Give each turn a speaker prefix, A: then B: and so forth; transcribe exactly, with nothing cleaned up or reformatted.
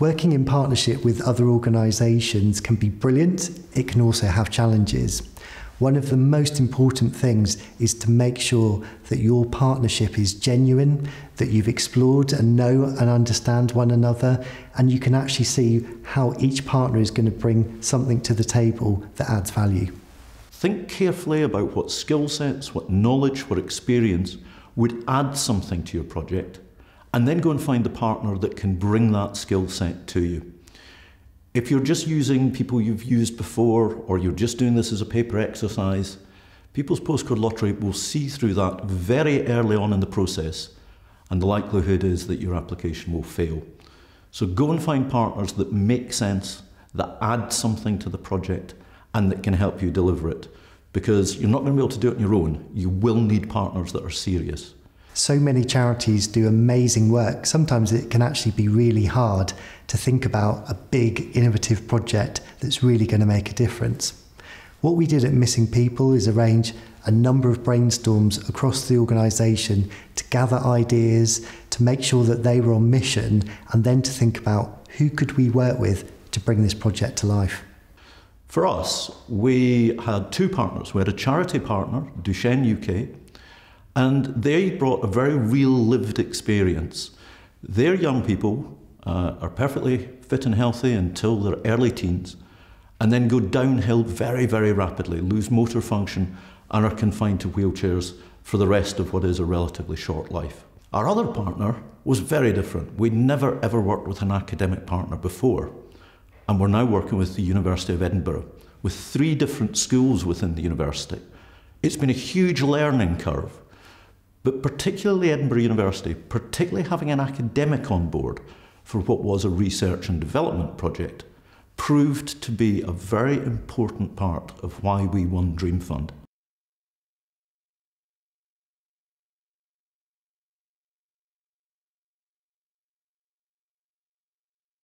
A: Working in partnership with other organisations can be brilliant. It can also have challenges. One of the most important things is to make sure that your partnership is genuine, that you've explored and know and understand one another, and you can actually see how each partner is going to bring something to the table that adds value.
B: Think carefully about what skill sets, what knowledge, what experience would add something to your project, and then go and find the partner that can bring that skill set to you. If you're just using people you've used before, or you're just doing this as a paper exercise, People's Postcode Lottery will see through that very early on in the process, and the likelihood is that your application will fail. So go and find partners that make sense, that add something to the project, and that can help you deliver it. Because you're not going to be able to do it on your own. You will need partners that are serious.
A: So many charities do amazing work. Sometimes it can actually be really hard to think about a big, innovative project that's really going to make a difference. What we did at Missing People is arrange a number of brainstorms across the organisation to gather ideas, to make sure that they were on mission, and then to think about who could we work with to bring this project to life.
B: For us, we had two partners. We had a charity partner, Duchenne U K, and they brought a very real lived experience. Their young people uh, are perfectly fit and healthy until their early teens, and then go downhill very, very rapidly, lose motor function, and are confined to wheelchairs for the rest of what is a relatively short life. Our other partner was very different. We'd never ever worked with an academic partner before, and we're now working with the University of Edinburgh, with three different schools within the university. It's been a huge learning curve. But particularly Edinburgh University, particularly having an academic on board for what was a research and development project, proved to be a very important part of why we won Dream Fund.